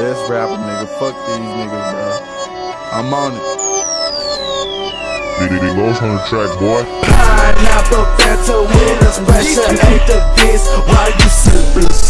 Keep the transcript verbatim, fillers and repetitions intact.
best rapper, nigga. Fuck these niggas, bro. I'm on it. Big Ghost on the track, boy. Pineapple, VerTu with a special, ain't the best. Why you sippin'?